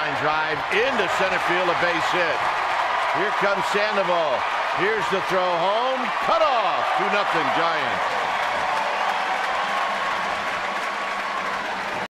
line drive into center field, a base hit. Here comes Sandoval. Here's the throw home. Cut off. 2-0 Giants.